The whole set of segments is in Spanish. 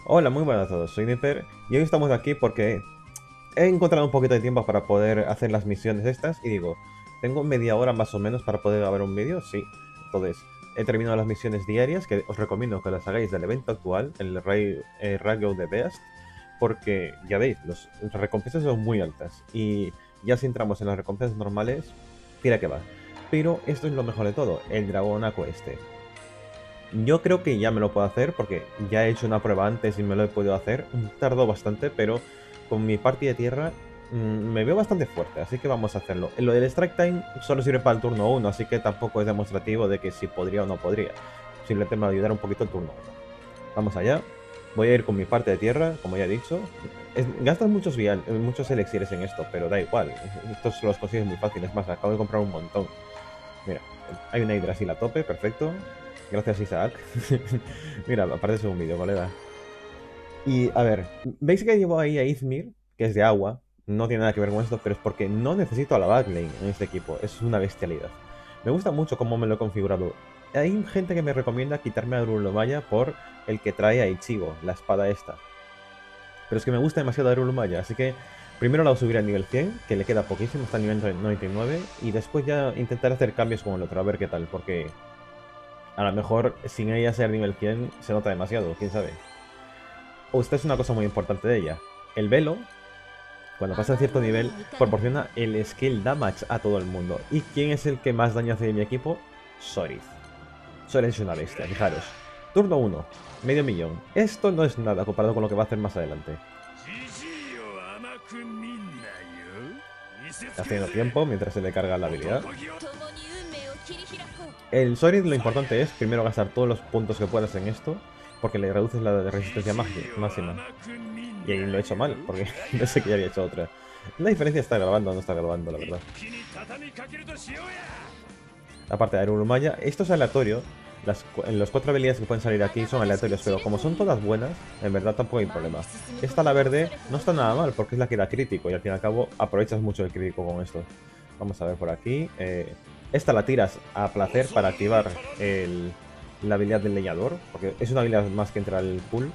Hola, muy buenas a todos, soy Nipper y hoy estamos aquí porque he encontrado un poquito de tiempo para poder hacer las misiones estas y digo, tengo media hora más o menos para poder grabar un vídeo, sí. Entonces, he terminado las misiones diarias que os recomiendo que las hagáis del evento actual, el Rayo de Beast, porque ya veis, las recompensas son muy altas y ya si entramos en las recompensas normales, tira que va. Pero esto es lo mejor de todo, el dragonaco este. Yo creo que ya me lo puedo hacer porque ya he hecho una prueba antes y me lo he podido hacer. Tardó bastante, pero con mi party de tierra me veo bastante fuerte, así que vamos a hacerlo. Lo del Strike Time solo sirve para el turno 1, así que tampoco es demostrativo de que si podría o no podría. Simplemente me va a ayudar un poquito el turno 1. Vamos allá. Voy a ir con mi parte de tierra, como ya he dicho. Gastas muchos elixires en esto, pero da igual. Estos los consigues muy fácil. Es más, acabo de comprar un montón. Mira, hay una Yggdrasil a tope, perfecto. Gracias, Isaac. Mira, aparece un vídeo, colega. Y a ver, veis que llevo ahí a Izmir, que es de agua. No tiene nada que ver con esto, pero es porque no necesito a la batlane en este equipo. Es una bestialidad. Me gusta mucho cómo me lo he configurado. Hay gente que me recomienda quitarme a Urulumaya por el que trae a Ichigo, la espada esta. Pero es que me gusta demasiado a Urulumaya, así que primero la subiré a nivel 100, que le queda poquísimo, está a nivel 99, y después ya intentar hacer cambios con el otro, a ver qué tal, porque a lo mejor sin ella ser nivel 100 se nota demasiado, quién sabe. O esta es una cosa muy importante de ella. El velo, cuando pasa a cierto nivel, proporciona el skill damage a todo el mundo. ¿Y quién es el que más daño hace de mi equipo? Sorith. Sorith es una bestia, fijaros. Turno 1, medio millón. Esto no es nada comparado con lo que va a hacer más adelante. Haciendo tiempo mientras se le carga la habilidad. El Sorith lo importante es primero gastar todos los puntos que puedas en esto, porque le reduces la resistencia máxima. Y ahí lo he hecho mal, porque no sé que ya había hecho otra. La diferencia está grabando o no está grabando, la verdad. Aparte de Arurumaya, esto es aleatorio. Los 4 habilidades que pueden salir aquí son aleatorios, pero como son todas buenas, en verdad tampoco hay problema. Esta, la verde, no está nada mal, porque es la que da crítico, y al fin y al cabo aprovechas mucho el crítico con esto. Vamos a ver por aquí. Esta la tiras a placer para activar la habilidad del leñador, porque es una habilidad más que entra al pool.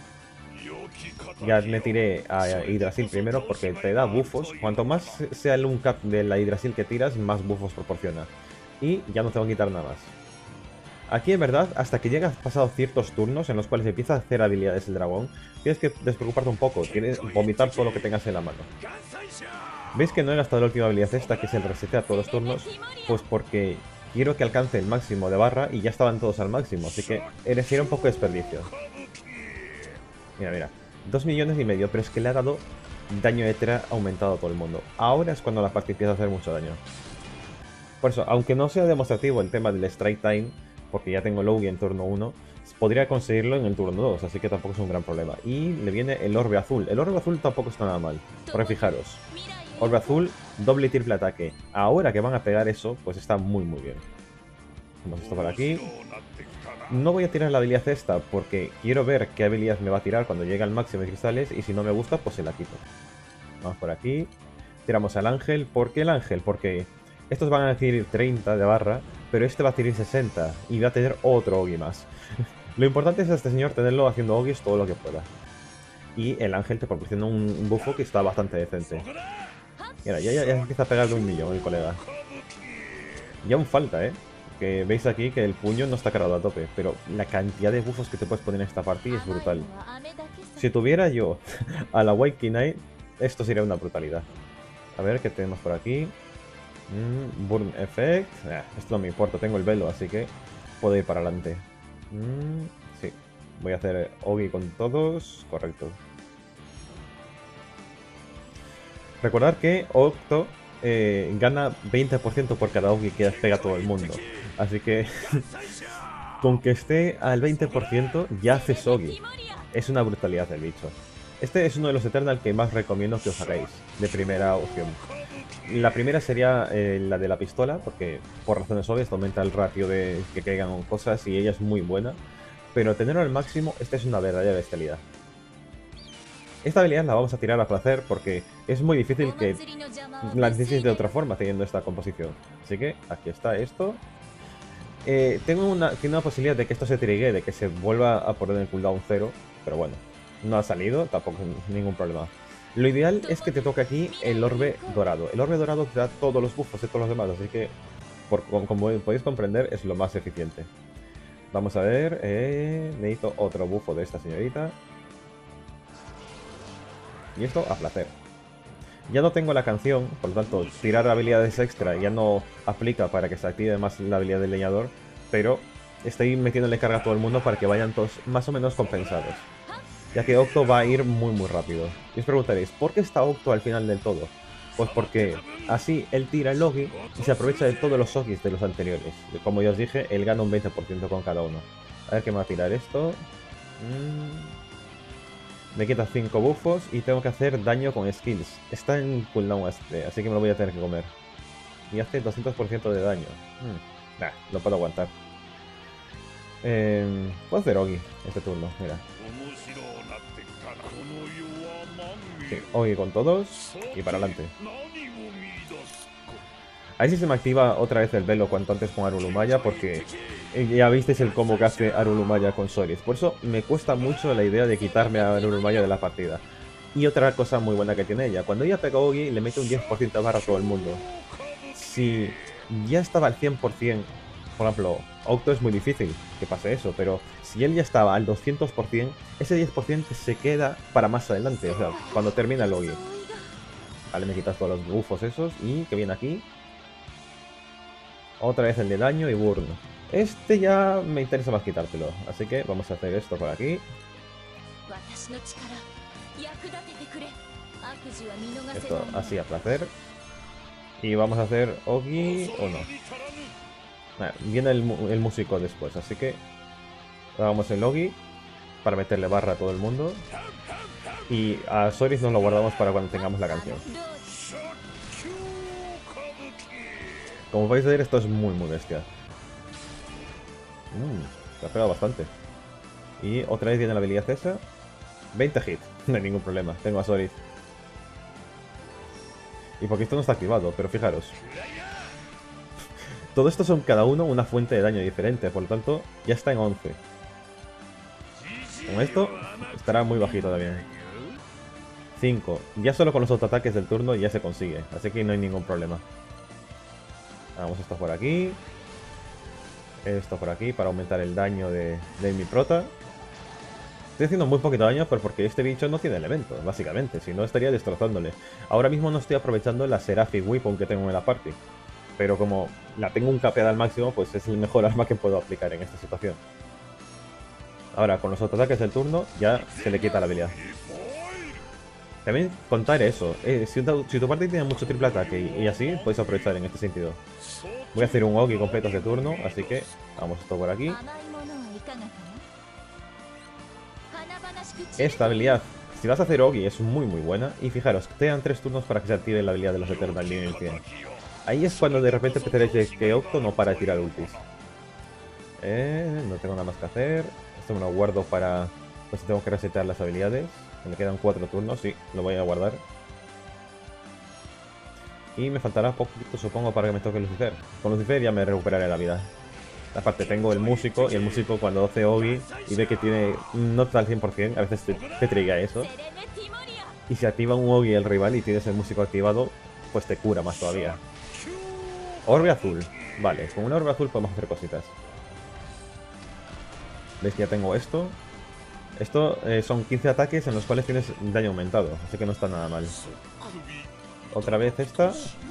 Ya me tiré a Yggdrasil primero porque te da buffos. Cuanto más sea el uncap de la Yggdrasil que tiras, más buffos proporciona. Y ya no te va a quitar nada más. Aquí en verdad, hasta que llegas pasado ciertos turnos en los cuales empieza a hacer habilidades el dragón, tienes que despreocuparte un poco, tienes que vomitar todo lo que tengas en la mano. ¿Veis que no he gastado la última habilidad esta, que es el resetear todos los turnos? Pues porque quiero que alcance el máximo de barra y ya estaban todos al máximo, así que era un poco de desperdicio. Mira, mira, 2 millones y medio, pero es que le ha dado daño extra aumentado a todo el mundo. Ahora es cuando la parte empieza a hacer mucho daño. Por eso, aunque no sea demostrativo el tema del Strike Time, porque ya tengo Logi en turno 1, podría conseguirlo en el turno 2, así que tampoco es un gran problema. Y le viene el Orbe Azul. El Orbe Azul tampoco está nada mal, porque fijaros, Orbe Azul, doble y triple ataque. Ahora que van a pegar eso, pues está muy muy bien. Hacemos esto por aquí. No voy a tirar la habilidad esta porque quiero ver qué habilidad me va a tirar cuando llegue al máximo de cristales y si no me gusta pues se la quito. Vamos por aquí. Tiramos al ángel. ¿Por qué el ángel? Porque estos van a adquirir 30 de barra, pero este va a adquirir 60 y va a tener otro Ogi más. Lo importante es a este señor tenerlo haciendo Ogis todo lo que pueda. Y el ángel te proporciona un buffo que está bastante decente. Mira, ya empieza a pegarle un millón el colega. Y aún falta, ¿eh? Que veis aquí que el puño no está cargado a tope, pero la cantidad de buffos que te puedes poner en esta partida es brutal. Si tuviera yo a la White Knight, esto sería una brutalidad. A ver, ¿qué tenemos por aquí? Burn Effect. Esto no me importa, tengo el velo, así que puedo ir para adelante. Sí, voy a hacer Ogi con todos. Correcto. Recordar que Octo gana 20% por cada Ogi que pega a todo el mundo. Así que con que esté al 20% ya hace Sogi. Es una brutalidad el bicho. Este es uno de los Eternal que más recomiendo que os hagáis, de primera opción. La primera sería la de la pistola, porque por razones obvias aumenta el ratio de que caigan cosas y ella es muy buena. Pero tenerlo al máximo, esta es una verdadera bestialidad. Esta habilidad la vamos a tirar a placer porque es muy difícil que la necesites de otra forma teniendo esta composición. Así que aquí está esto. Tiene una posibilidad de que esto se trigue, de que se vuelva a poner en el cooldown 0, pero bueno, No ha salido, tampoco ningún problema. Lo ideal es que te toque aquí el orbe dorado. El orbe dorado te da todos los buffos de todos los demás, así que, como podéis comprender, es lo más eficiente. Vamos a ver, necesito otro bufo de esta señorita. Y esto a placer. Ya no tengo la canción, por lo tanto, tirar habilidades extra ya no aplica para que se active más la habilidad del leñador, pero estoy metiéndole carga a todo el mundo para que vayan todos más o menos compensados. Ya que Octo va a ir muy rápido. Y os preguntaréis, ¿por qué está Octo al final del todo? Pues porque así él tira el Logi y se aprovecha de todos los Ogis de los anteriores. Como ya os dije, él gana un 20% con cada uno. A ver qué me va a tirar esto. Me quita 5 buffos y tengo que hacer daño con skills. Está en cooldown este, así que me lo voy a tener que comer. Y hace 200% de daño. Nah, lo puedo aguantar. Puedo hacer Ogi este turno, mira. Sí, Ogi con todos y para adelante. Ahí sí se me activa otra vez el velo cuanto antes con Arulumaya porque ya visteis el combo que hace Arulumaya con Soris. Por eso me cuesta mucho la idea de quitarme a Arulumaya de la partida. Y otra cosa muy buena que tiene ella, cuando ella pega a Ogi le mete un 10% de barra a todo el mundo. Si ya estaba al 100%, por ejemplo, Octo es muy difícil que pase eso, pero si él ya estaba al 200%, ese 10% se queda para más adelante, o sea, cuando termina el Ogi. Vale, me quitas todos los buffos esos y que viene aquí. Otra vez el de daño y burn. Este ya me interesa más quitártelo, así que vamos a hacer esto por aquí. Esto así a placer. Y vamos a hacer Ogi o no. Viene el músico después, así que hagamos el Ogi para meterle barra a todo el mundo. Y a Soris nos lo guardamos para cuando tengamos la canción. Como podéis ver, esto es muy bestia. Se ha pegado bastante. Y otra vez viene la habilidad esa. 20 hits, no hay ningún problema. Tengo a Soris. Y porque esto no está activado, pero fijaros. Todo esto son cada uno una fuente de daño diferente, por lo tanto ya está en 11. Con esto estará muy bajito también. 5. Ya solo con los autoataques del turno ya se consigue, así que no hay ningún problema. Hagamos esto por aquí. Esto por aquí para aumentar el daño de mi prota. Estoy haciendo muy poquito daño, pero porque este bicho no tiene elementos, básicamente. Si no, estaría destrozándole. Ahora mismo no estoy aprovechando la Seraphic Weapon que tengo en la party. Pero como la tengo un capeada al máximo, pues es el mejor arma que puedo aplicar en esta situación. Ahora, con los autoataques del turno, ya se le quita la habilidad. También contar eso. Si tu party tiene mucho triple ataque y así, podéis aprovechar en este sentido. Voy a hacer un Ogi completo este turno, así que vamos esto por aquí. Esta habilidad, si vas a hacer Ogi, es muy buena. Y fijaros, te dan 3 turnos para que se active la habilidad de los Eternal Nivel 100. Ahí es cuando de repente empezaréis que Octo no para de tirar ultis. No tengo nada más que hacer. Esto me lo guardo para... pues si tengo que resetear las habilidades. Me quedan 4 turnos, sí, lo voy a guardar. Y me faltará poquito, supongo, para que me toque Lucifer. Con Lucifer ya me recuperaré la vida. Aparte tengo el músico, y el músico cuando hace Ogi y ve que tiene no está al 100%, a veces te triga eso. Y si activa un Ogi el rival y tienes el músico activado, pues te cura más todavía. Orbe azul. Vale, con un orbe azul podemos hacer cositas. ¿Veis que ya tengo esto? Esto son 15 ataques en los cuales tienes daño aumentado, así que no está nada mal. Otra vez esta.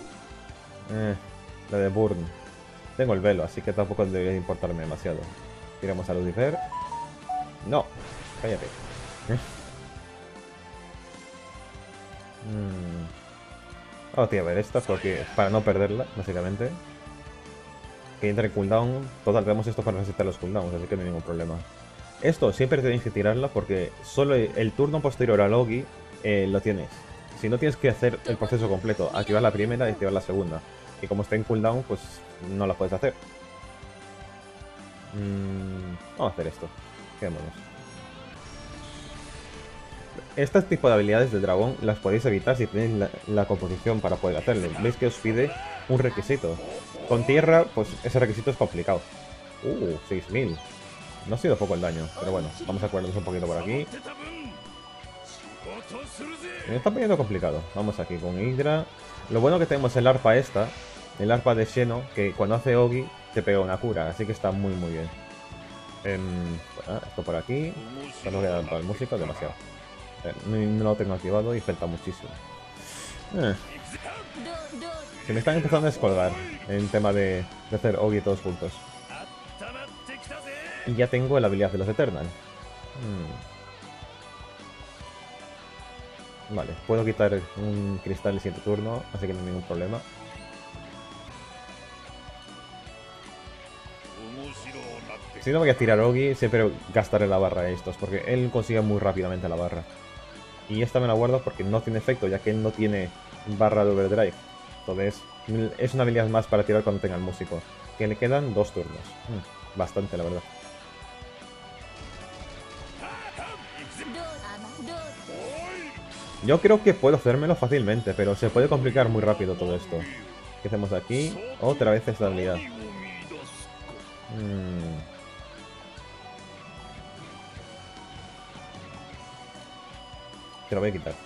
La de Burn. Tengo el velo, así que tampoco debería importarme demasiado. Tiramos a Lucifer. No, cállate. Vamos a ver esta porque para no perderla, básicamente. Que entre en cooldown. Total, tenemos esto para resetar los cooldowns, así que no hay ningún problema. Esto siempre tenéis que tirarla porque solo el turno posterior al Ogi lo tienes. Si no, tienes que hacer el proceso completo, activar la primera y activar la segunda. Y como está en cooldown, pues no la puedes hacer. Vamos a hacer esto. Quedémonos. Este tipo de habilidades de dragón las podéis evitar si tenéis la composición para poder hacerlo. Veis que os pide un requisito. Con tierra, pues ese requisito es complicado. 6000. No ha sido poco el daño, pero bueno, vamos a curarnos un poquito por aquí. Me está poniendo complicado. Vamos aquí con Indra. Lo bueno que tenemos el arpa esta, el arpa de Xeno, que cuando hace Ogi te pega una cura, así que está muy muy bien. Bueno, esto por aquí. Esto no voy a dar para el músico, demasiado. No lo tengo activado y falta muchísimo. Se me están empezando a descolgar en tema de hacer Ogi todos juntos. Y ya tengo la habilidad de los Eternal. Vale, puedo quitar un cristal el siguiente turno, así que no hay ningún problema. Si no voy a tirar Ogi, siempre gastaré la barra a estos, porque él consigue muy rápidamente la barra. Y esta me la guardo porque no tiene efecto, ya que él no tiene barra de overdrive. Entonces, es una habilidad más para tirar cuando tenga el músico. Que le quedan 2 turnos. Bastante, la verdad. Yo creo que puedo hacérmelo fácilmente, pero se puede complicar muy rápido todo esto. ¿Qué hacemos aquí? Otra vez esta habilidad. Te lo voy a quitar.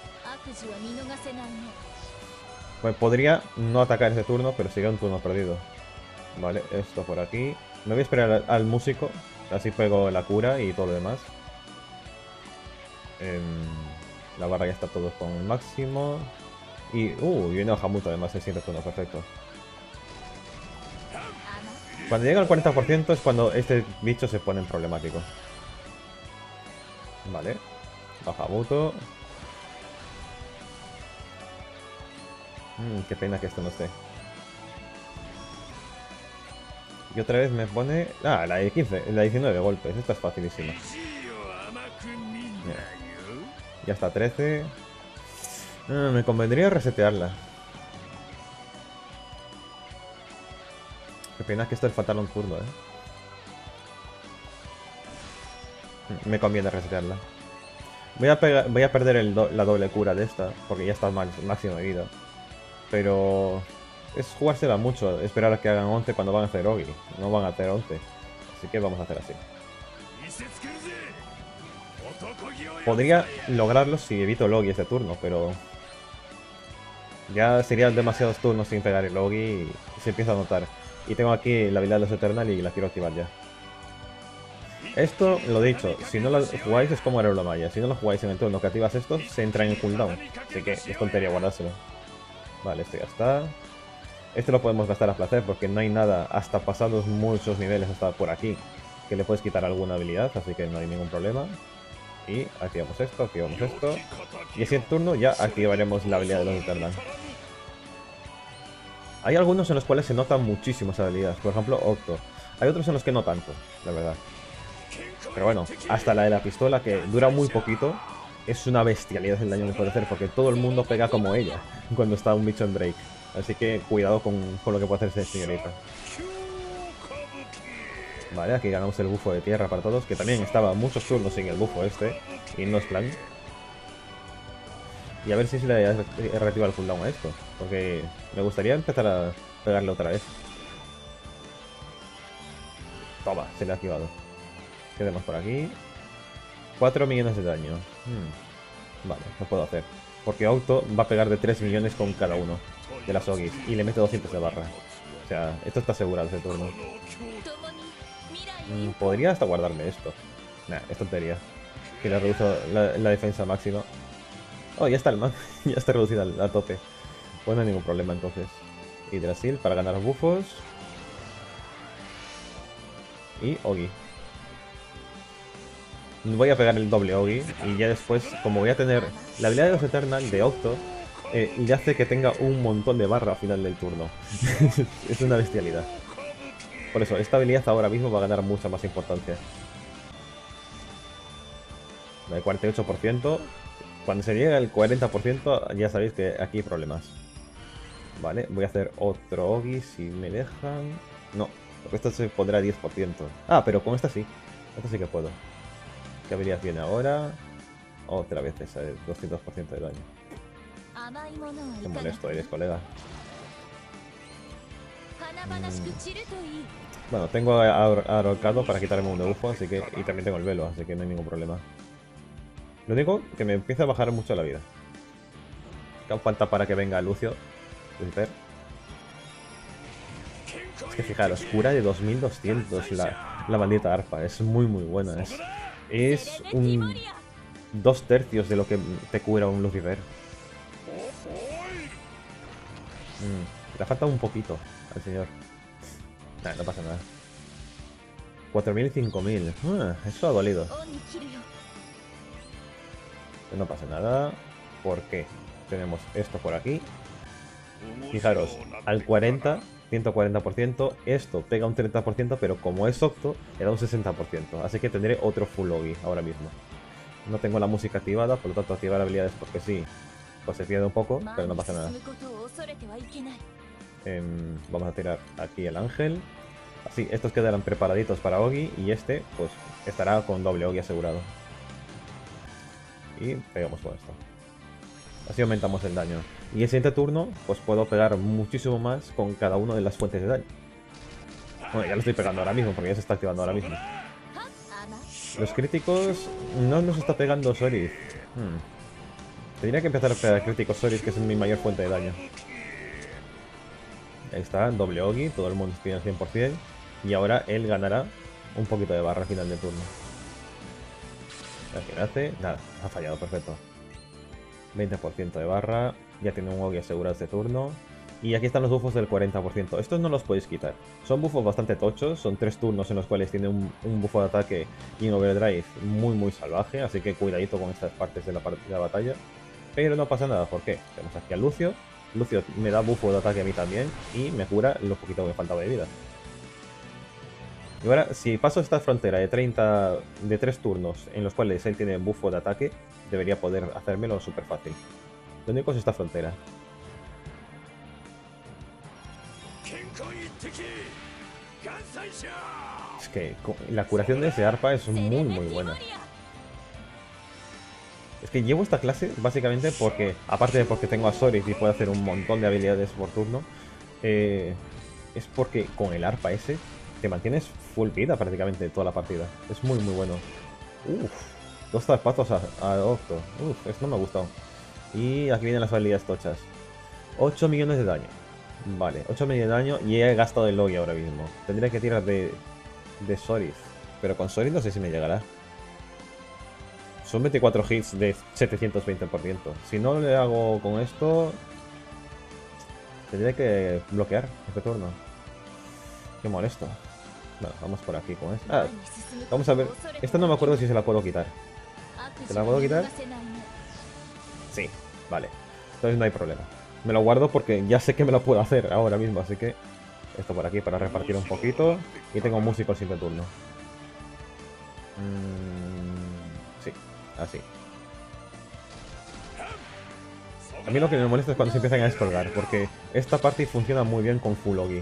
Pues podría no atacar ese turno, pero sería un turno perdido. Vale, esto por aquí. Me voy a esperar al músico, así pego la cura y todo lo demás. La barra ya está todo con el máximo. Y viene Bahamut además el siguiente turno, perfecto. Cuando llega al 40% es cuando este bicho se pone en problemático. Vale. Bahamuto. Qué pena que esto no esté. Y otra vez me pone... la de 15, la de 19 golpes. Esta es facilísima. Mira. Ya está 13. Me convendría resetearla. Qué pena que esto es faltarle un turno, Me conviene resetearla. Voy a perder la doble cura de esta, porque ya está máximo de vida. Pero es jugársela mucho, esperar a que hagan 11 cuando van a hacer Ogi. No van a hacer 11. Así que vamos a hacer así. Podría lograrlo si evito el Ogi este turno, pero... ya serían demasiados turnos sin pegar el Ogi y se empieza a notar. Y tengo aquí la habilidad de los Eternal y la quiero activar ya. Esto, lo dicho, si no lo jugáis es como Aero Maya. Si no lo jugáis en el turno que activas esto, se entra en cooldown. Así que es tontería guardárselo. Vale, esto ya está. Este lo podemos gastar a placer porque no hay nada hasta pasados muchos niveles hasta por aquí que le puedes quitar alguna habilidad, así que no hay ningún problema. Y activamos esto. Y ese turno ya activaremos la habilidad de los Eternal. Hay algunos en los cuales se nota muchísimo esa habilidad, por ejemplo Octo. Hay otros en los que no tanto, la verdad. Pero bueno, hasta la de la pistola, que dura muy poquito, es una bestialidad el daño que puede hacer, porque todo el mundo pega como ella cuando está un bicho en break. Así que cuidado con lo que puede hacer esa señorita. Vale, aquí ganamos el bufo de tierra para todos, que también estaba muchos turnos sin el bufo este, y no es plan. Y a ver si se le reactiva el cooldown a esto, porque me gustaría empezar a pegarle otra vez. Toma, se le ha activado. ¿Qué tenemos por aquí? 4 millones de daño. Vale, lo puedo hacer. Porque Auto va a pegar de 3 millones con cada uno de las Ogis y le mete 200 de barra. O sea, esto está asegurado ese turno. Podría hasta guardarme esto. Nah, es tontería. Que le reduzo la defensa máxima. Oh, ya está el man. Ya está reducida a tope. Pues no hay ningún problema entonces. Hydrasil para ganar buffos. Y Ogi. Voy a pegar el doble Ogi. Y ya después, como voy a tener la habilidad de los Eternal de Octo, le hace que tenga un montón de barra al final del turno. Es una bestialidad. Por eso, esta habilidad ahora mismo va a ganar mucha más importancia. El 48%. Cuando se llega al 40% ya sabéis que aquí hay problemas. Vale, voy a hacer otro Ogi si me dejan. No, porque esto se pondrá 10%. Ah, pero con esta sí. Esta sí que puedo. ¿Qué habilidad viene ahora? Otra vez esa de 200% de daño. Qué molesto eres, colega. Bueno, tengo a Arocado para quitarme un de bufo, así que... y también tengo el velo, así que no hay ningún problema. Lo único que me empieza a bajar mucho la vida. ¿Qué falta para que venga Lucio? Lucifer. Es que fijaros, cura de 2200 la maldita arpa. Es muy buena. Es un 2/3 de lo que te cura un Lucifer. Le falta un poquito al señor. Nah, no pasa nada. 4000 y 5000. Eso ha dolido. No pasa nada. ¿Por qué? Tenemos esto por aquí. Fijaros, al 140%, esto pega un 30%, pero como es Octo, le da un 60%. Así que tendré otro Full Logi ahora mismo. No tengo la música activada, por lo tanto activar habilidades porque sí, pues se pierde un poco, pero no pasa nada. Vamos a tirar aquí el ángel. Así, estos quedarán preparaditos para Ogi y este, pues, estará con doble Ogi asegurado. Y pegamos con esto. Así aumentamos el daño. Y el siguiente turno, pues puedo pegar muchísimo más con cada una de las fuentes de daño. Bueno, ya lo estoy pegando ahora mismo, porque ya se está activando ahora mismo. Los críticos no nos está pegando Soris. Tendría que empezar a pegar críticos Soris, que es mi mayor fuente de daño. Ahí está, doble Ogi, todo el mundo tiene al 100%. Y ahora él ganará un poquito de barra al final del turno. ¿Qué hace? Nada, ha fallado, perfecto. 20% de barra, ya tiene un Ogi asegurado este turno. Y aquí están los buffos del 40%. Estos no los podéis quitar. Son buffos bastante tochos, son 3 turnos en los cuales tiene un buffo de ataque y un overdrive muy salvaje, así que cuidadito con estas partes de la batalla. Pero no pasa nada, ¿por qué? Tenemos aquí a Lucio. Lucio me da buffo de ataque a mí también y me cura lo poquito que me faltaba de vida. Y ahora, si paso esta frontera de 3 turnos en los cuales él tiene buffo de ataque, debería poder hacérmelo súper fácil. Lo único es esta frontera. Es que la curación de ese arpa es muy buena. Es que llevo esta clase básicamente porque, aparte de porque tengo a Soris y puedo hacer un montón de habilidades por turno, es porque con el arpa ese te mantienes full vida prácticamente toda la partida. Es muy bueno. Uff, 2 zarpazos a Octo. Uff, esto no me ha gustado. Y aquí vienen las habilidades tochas. 8 millones de daño. Vale, 8 millones de daño y he gastado el Logi ahora mismo. Tendría que tirar de Soris. Pero con Soris no sé si me llegará. Son 24 hits de 720%. Si no le hago con esto, tendría que bloquear este turno. Qué molesto. Bueno, vamos por aquí con esto. Vamos a ver. Esta no me acuerdo si se la puedo quitar. ¿Se la puedo quitar? Sí, vale. Entonces no hay problema. Me lo guardo porque ya sé que me lo puedo hacer ahora mismo, así que esto por aquí para repartir un poquito. Y tengo músico el siguiente turno. Sí, así. A mí lo que me molesta es cuando se empiezan a descolgar, porque esta parte funciona muy bien con Full Ogi.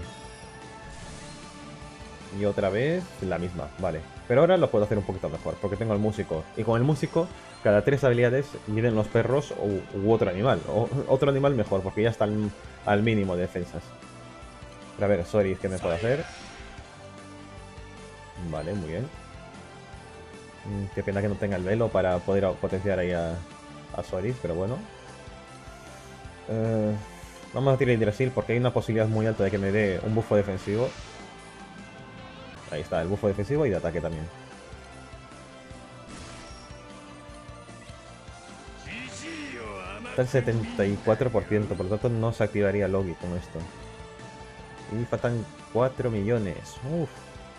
Y otra vez la misma, vale. Pero ahora lo puedo hacer un poquito mejor, porque tengo el músico. Y con el músico, cada 3 habilidades vienen los perros u otro animal. O otro animal mejor, porque ya está al mínimo de defensas. Pero a ver, Soris, ¿qué me puede hacer? Vale, muy bien. Qué pena que no tenga el velo para poder potenciar ahí a Soris, pero bueno. Vamos a tirar Yggdrasil porque hay una posibilidad muy alta de que me dé un buffo defensivo. Ahí está, el buffo defensivo y de ataque también. Está el 74%, por lo tanto no se activaría Logi con esto. Y faltan 4 millones. Uf.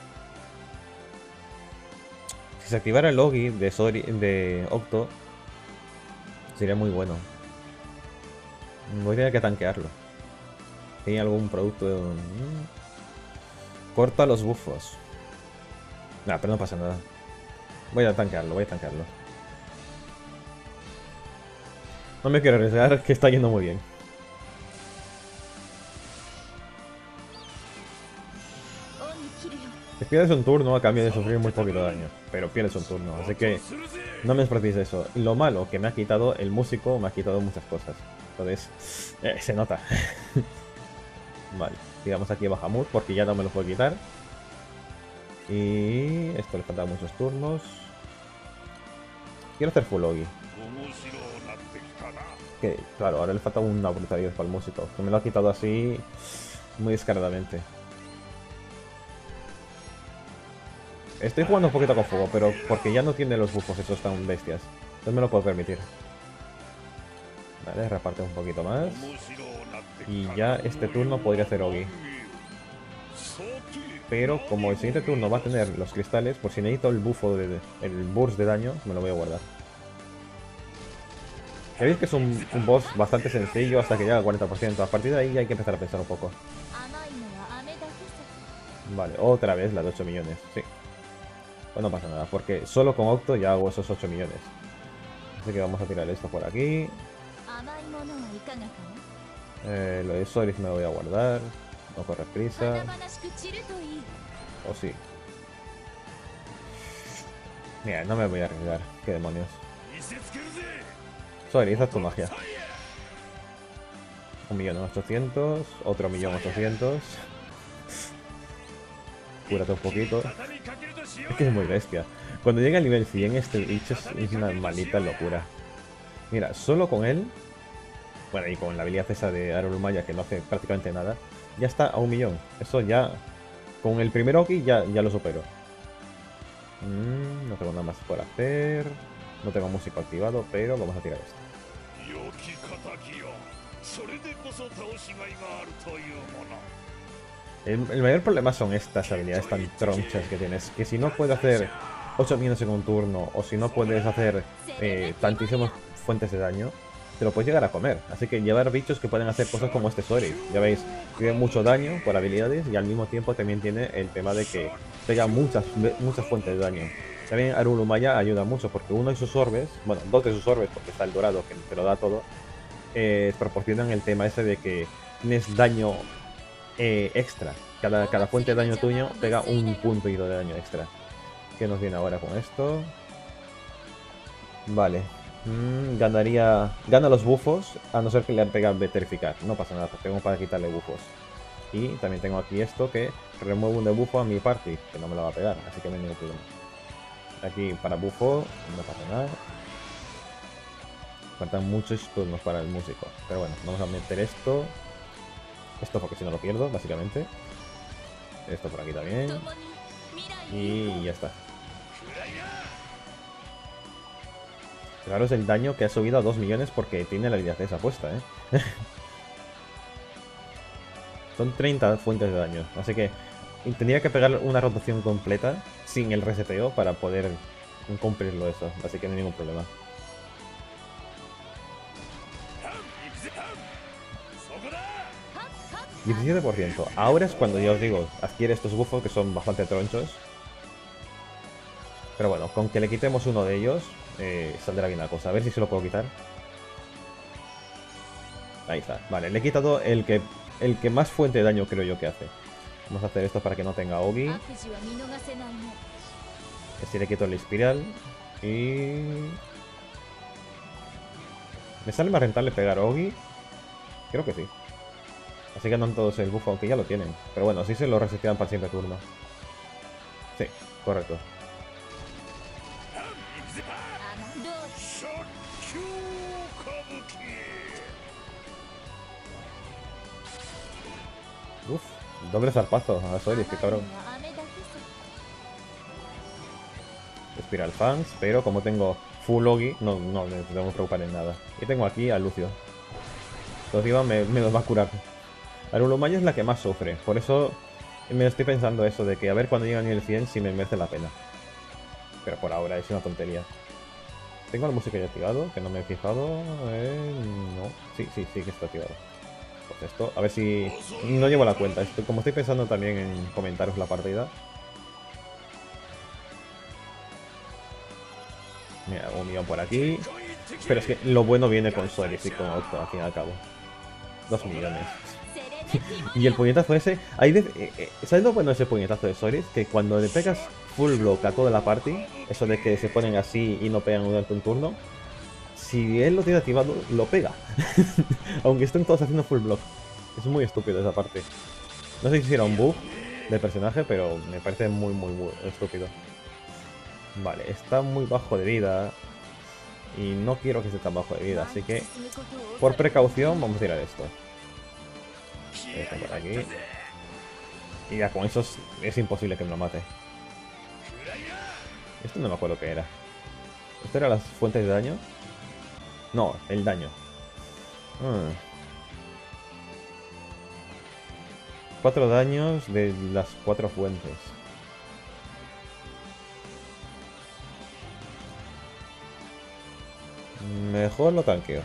Si se activara el Logi de Octo, sería muy bueno. Voy a tener que tanquearlo. ¿Tiene algún producto? Corta los buffos. Nah, pero no pasa nada. Voy a tanquearlo. No me quiero arriesgar, que está yendo muy bien. Pierdes un turno a cambio de sufrir muy poquito daño, pero pierdes un turno, así que no me desperdicies eso. Y lo malo, que me ha quitado el músico, me ha quitado muchas cosas. Entonces, se nota. Vale, tiramos aquí a Bahamut porque ya no me lo puedo quitar. Y esto le falta muchos turnos. Quiero hacer full Ogi. Que, claro, ahora le falta una brutalidad para el músico. Que me lo ha quitado así muy descaradamente. Estoy jugando un poquito con fuego, pero porque ya no tiene los buffos esos tan bestias. Entonces me lo puedo permitir. Vale, reparte un poquito más. Y ya este turno podría hacer Ogi. Pero como el siguiente turno va a tener los cristales, por si necesito el buffo el burst de daño, me lo voy a guardar. Ya veis que es un boss bastante sencillo hasta que llega al 40%. A partir de ahí ya hay que empezar a pensar un poco. Vale, otra vez la de 8 millones, sí. Pues no pasa nada, porque solo con Octo ya hago esos 8 millones. Así que vamos a tirar esto por aquí. Lo de Soris me lo voy a guardar. No corre prisa. O sí. Mira, no me voy a arriesgar. Qué demonios. Soris, haz tu magia. 1.800.000. Otro 1.800.000. Cúrate un poquito. Es que es muy bestia. Cuando llega al nivel 100 este bicho es una maldita locura. Mira, solo con él. Bueno, y con la habilidad esa de Arulmaya que no hace prácticamente nada. Ya está a 1.000.000. Eso ya... Con el primer Oki ya lo supero. No tengo nada más por hacer. No tengo músico activado, pero vamos a tirar esto. El mayor problema son estas habilidades tan tronchas que tienes. Que si no puedes hacer 8 millones en un turno, o si no puedes hacer tantísimas fuentes de daño, te lo puedes llegar a comer. Así que llevar bichos que pueden hacer cosas como este Soris. Ya veis, tiene mucho daño por habilidades y al mismo tiempo también tiene el tema de que pega muchas fuentes de daño. También Arulmaya ayuda mucho porque uno de sus orbes, bueno, dos de sus orbes, porque está el dorado que te lo da todo, proporcionan el tema ese de que tienes daño extra. Cada fuente de daño tuyo pega un punto de daño extra. ¿Qué nos viene ahora con esto? Vale. Gana los buffos, a no ser que le pega Petrificar. No pasa nada, pues tengo para quitarle buffos. Y también tengo aquí esto que remueve un debuffo a mi party, que no me lo va a pegar, así que no hay ningún problema. Aquí para buffo, no pasa nada. Faltan muchos turnos para el músico. Pero bueno, vamos a meter esto. Esto porque si no lo pierdo, básicamente. Esto por aquí también. Y ya está. Claro, es el daño que ha subido a 2 millones porque tiene la habilidad esa puesta, ¿eh? Son 30 fuentes de daño. Así que tendría que pegar una rotación completa sin el reseteo para poder cumplirlo eso. Así que no hay ningún problema. 17%. Ahora es cuando ya os digo, adquiere estos buffos que son bastante tronchos. Pero bueno, con que le quitemos uno de ellos, saldrá bien la cosa. A ver si se lo puedo quitar. Ahí está. Vale, le he quitado el que más fuente de daño creo yo que hace. Vamos a hacer esto para que no tenga Ogi. Así le quito el espiral. Y... ¿me sale más rentable pegar Ogi? Creo que sí. Así ganan todos el buffo, aunque ya lo tienen. Pero bueno, así se lo resetean para el siguiente turno. Sí, correcto. Uf, doble zarpazo a Soris, qué cabrón. Espiral Fans, pero como tengo full Ogi, no me tengo que preocupar en nada. Y tengo aquí a Lucio. Entonces me los va a curar. Arulmaya es la que más sufre, por eso me estoy pensando eso de que a ver cuando llega a nivel 100 si me merece la pena. Pero por ahora es una tontería. Tengo la música ya activado, que no me he fijado. No, sí que está activado. Pues esto, a ver si... no llevo la cuenta, como estoy pensando también en comentaros la partida. Mira, 1.000.000 por aquí. Pero es que lo bueno viene con Soris y con Octo, al fin y al cabo. 2 millones. Y el puñetazo ese... ¿sabes lo bueno de ese puñetazo de Soris? Que cuando le pegas full block a toda la party, eso de que se ponen así y no pegan durante un turno, si él lo tiene activado, lo pega. Aunque estén todos haciendo full block. Es muy estúpido esa parte. No sé si era un bug del personaje, pero me parece muy estúpido. Vale, está muy bajo de vida. Y no quiero que esté tan bajo de vida, así que por precaución vamos a tirar esto. Esto por aquí. Y ya con eso es imposible que me lo mate. Esto no me acuerdo qué era. ¿Esto era las fuentes de daño? No, el daño. 4 daños de las 4 fuentes. Mejor lo tanqueo.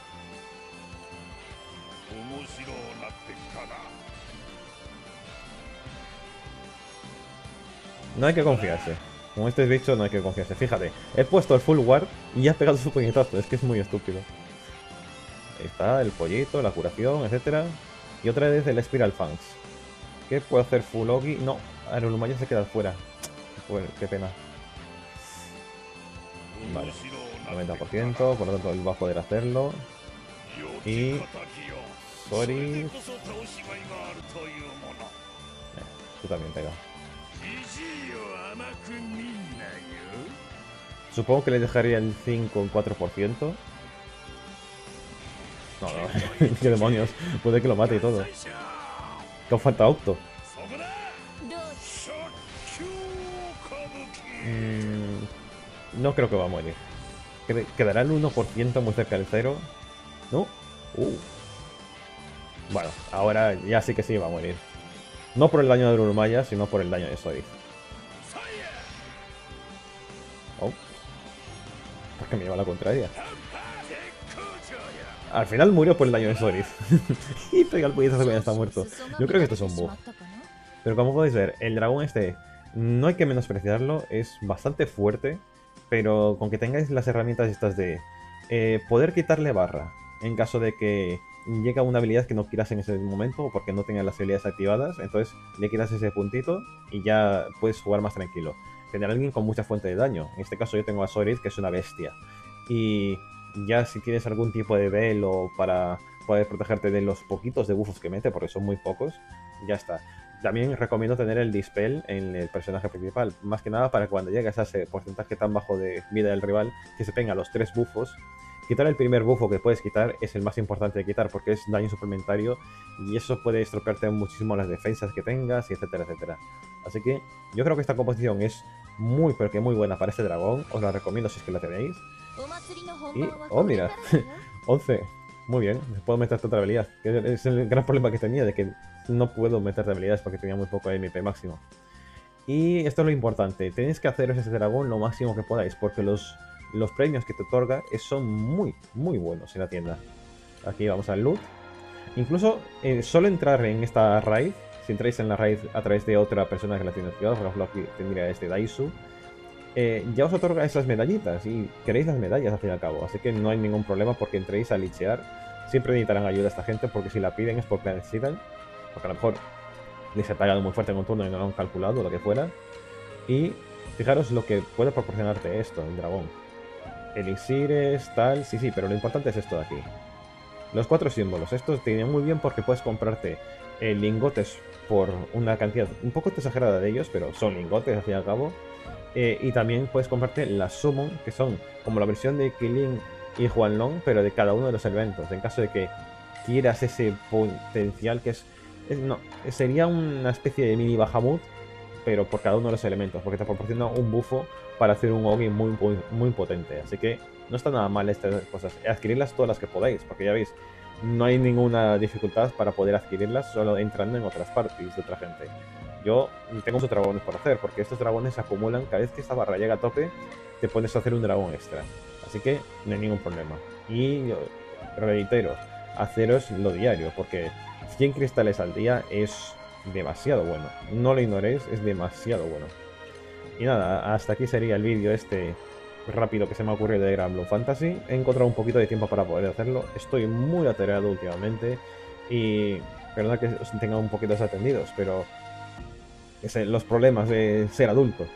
No hay que confiarse. Con este bicho no hay que confiarse. Fíjate, he puesto el full guard y ya has pegado su puñetazo. Es que es muy estúpido. Ahí está, el pollito, la curación, etcétera. Y otra vez el Spiral Fangs. ¿Qué puedo hacer full Ogi? No, Arulumaya se queda fuera. Pues, qué pena. Vale, 90%, por lo tanto él va a poder hacerlo. Y... Sorry. Tú también pega. Supongo que le dejaría el 5 en 4%. No, no, qué demonios. Puede que lo mate y todo. Que os falta Octo. No creo que va a morir. Quedará el 1% muy cerca del 0. ¿No? Bueno, ahora ya sí que sí va a morir. No por el daño de Urumaya, sino por el daño de Sori. Oh. Porque me lleva la contraria. Al final murió por el daño de Sori. Y pega el puñetazo que ya está muerto. Yo creo que esto es un bug. Pero como podéis ver, el dragón este no hay que menospreciarlo. Es bastante fuerte. Pero con que tengáis las herramientas estas de poder quitarle barra en caso de que llega una habilidad que no quieras en ese momento o porque no tengas las habilidades activadas, entonces le quitas ese puntito y ya puedes jugar más tranquilo. Tener a alguien con mucha fuente de daño. En este caso yo tengo a Soris, que es una bestia. Y ya si tienes algún tipo de velo para poder protegerte de los poquitos debuffos que mete, porque son muy pocos, ya está. También recomiendo tener el Dispel en el personaje principal, más que nada para cuando llegues a ese porcentaje tan bajo de vida del rival, que se tenga los 3 buffos. Quitar el primer bufo que puedes quitar es el más importante de quitar porque es daño suplementario y eso puede estropearte muchísimo las defensas que tengas, y etcétera, etcétera. Así que yo creo que esta composición es muy, pero que muy buena para este dragón, os la recomiendo si es que la tenéis. Y, oh mira, 11. Muy bien, puedo meterte otra habilidad. Que es el gran problema que tenía, de que no puedo meterte habilidades porque tenía muy poco MP máximo. Y esto es lo importante, tenéis que haceros ese dragón lo máximo que podáis, porque los premios que te otorga son muy, muy buenos en la tienda. Aquí vamos al loot. Incluso solo entrar en esta raid, si entráis en la raid a través de otra persona que la tiene activada, por ejemplo aquí tendría este Daisu, ya os otorga esas medallitas y queréis las medallas al fin y al cabo, así que no hay ningún problema porque entréis a lichear. Siempre necesitarán ayuda a esta gente porque si la piden es porque la necesitan, porque a lo mejor les he pagado muy fuerte en un turno y no lo han calculado o lo que fuera. Y fijaros lo que puede proporcionarte esto, el dragón. Elixires, tal, sí, pero lo importante es esto de aquí. Los 4 símbolos, estos te vienen muy bien porque puedes comprarte lingotes por una cantidad un poco exagerada de ellos, pero son lingotes al fin y al cabo. Y también puedes comprarte las Summon, que son como la versión de Killing y Huanlong, pero de cada uno de los elementos. En caso de que quieras ese potencial que no, sería una especie de mini Bahamut, pero por cada uno de los elementos, porque te proporciona un bufo para hacer un Ogi muy potente. Así que no está nada mal estas cosas. Adquirirlas todas las que podáis, porque ya veis, no hay ninguna dificultad para poder adquirirlas solo entrando en otras parties de otra gente. Yo tengo muchos dragones por hacer, porque estos dragones se acumulan. Cada vez que esta barra llega a tope, te pones a hacer un dragón extra. Así que no hay ningún problema. Y reitero, haceros lo diario, porque 100 cristales al día es demasiado bueno. No lo ignoréis, es demasiado bueno. Y nada, hasta aquí sería el vídeo este rápido que se me ha ocurrido de Gran Blue Fantasy. He encontrado un poquito de tiempo para poder hacerlo. Estoy muy atareado últimamente y perdona que os tenga un poquito desatendidos, pero los problemas de ser adulto.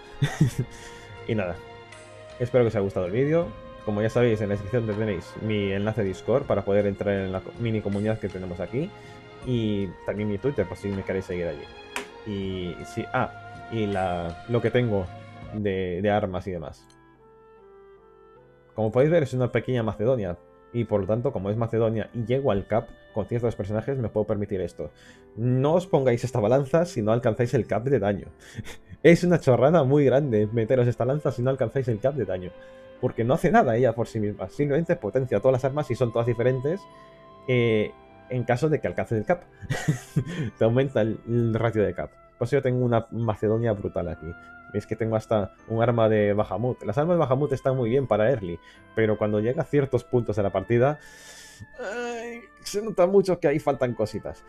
Y nada, espero que os haya gustado el vídeo. Como ya sabéis, en la descripción tenéis mi enlace de Discord para poder entrar en la mini comunidad que tenemos aquí. Y también mi Twitter, por si me queréis seguir allí. Y sí, y lo que tengo de armas y demás. como podéis ver, es una pequeña Macedonia. Y por lo tanto, como es Macedonia y llego al cap con ciertos personajes, me puedo permitir esto. No os pongáis esta balanza si no alcanzáis el cap de daño. Es una chorrada muy grande meteros esta lanza si no alcanzáis el cap de daño. Porque no hace nada ella por sí misma. Simplemente potencia todas las armas y son todas diferentes. En caso de que alcances el cap. Te aumenta el ratio de cap. Por eso yo tengo una Macedonia brutal aquí. Veis que tengo hasta un arma de Bahamut. Las armas de Bahamut están muy bien para early, pero cuando llega a ciertos puntos de la partida, se nota mucho que ahí faltan cositas.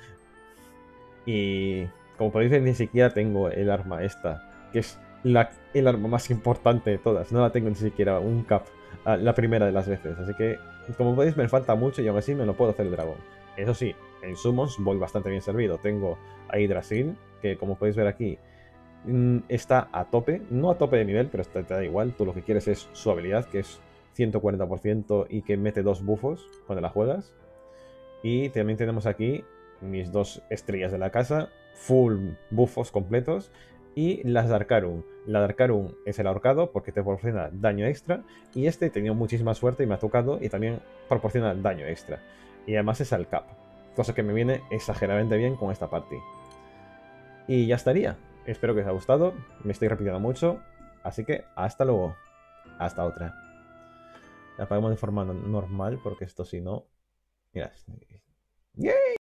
Y como podéis ver, ni siquiera tengo el arma esta, que es el arma más importante de todas. No la tengo ni siquiera un cap la primera de las veces. Así que, como podéis, me falta mucho y aún así me lo puedo hacer el dragón. Eso sí, en summons voy bastante bien servido. Tengo a Yggdrasil, que como podéis ver aquí, está a tope. No a tope de nivel, pero te da igual. Tú lo que quieres es su habilidad, que es 140% y que mete 2 buffos cuando la juegas. Y también tenemos aquí mis 2 estrellas de la casa, full buffos completos. Y las de Arcarum. La de Arcarum es el ahorcado porque te proporciona daño extra. Y este he tenido muchísima suerte y me ha tocado y también proporciona daño extra. Y además es al cap. Cosa que me viene exageradamente bien con esta party. Y ya estaría. Espero que os haya gustado. Me estoy repitiendo mucho. Así que hasta luego. Hasta otra. La apagamos de forma normal porque esto si no... Mira. ¡Yay!